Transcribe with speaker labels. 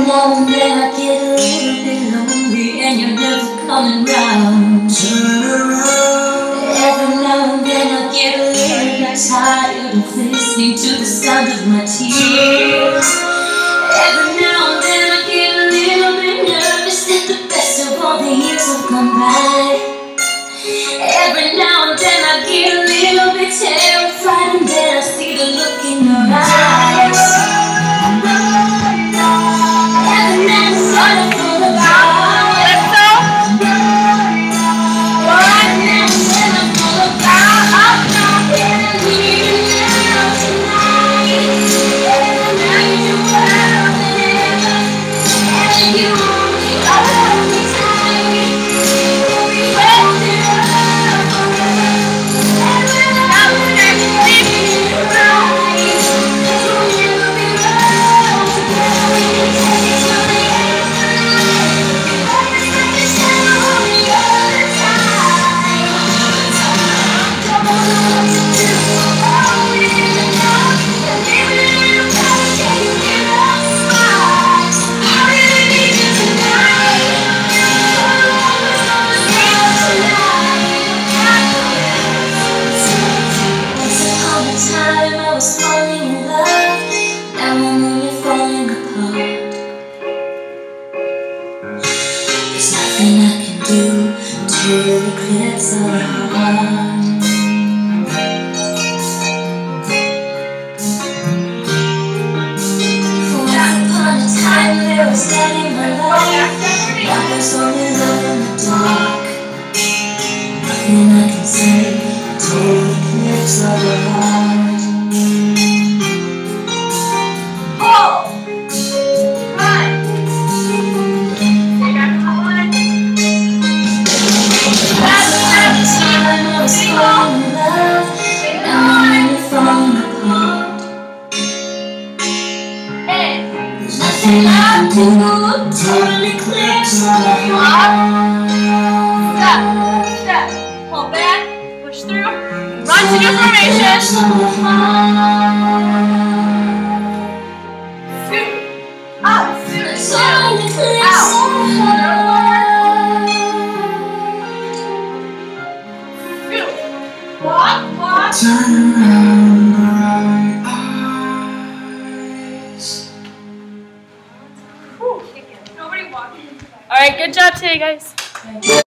Speaker 1: now and then I get a little bit lonely and you're never coming round. Turn around. Every now and then I get a little bit tired of listening to the sound of my tears. Every now and then I get a little bit nervous that the best of all the years have gone by. Every now and then I get a little bit terrified, and then I see the look in your eyes. Every now and then I fall apart. Right now and then I fall apart. I'm not here now tonight. And now you are there, and you only hold me tight. We'll be right there. Nothing I can do to eclipse our heart. Once upon a time there was God in my life. Now there's only love in the dark. Nothing I can say to eclipse our heart. Nothing I can do to eclipse our heart.
Speaker 2: Step. Hold back. Push through. Run to your formation. Scoot. Up.
Speaker 1: Let's all eclipse our heart.
Speaker 2: Scoot. Walk.
Speaker 1: Turn around, bright eyes.
Speaker 2: Nobody walking. All right, good job today, guys.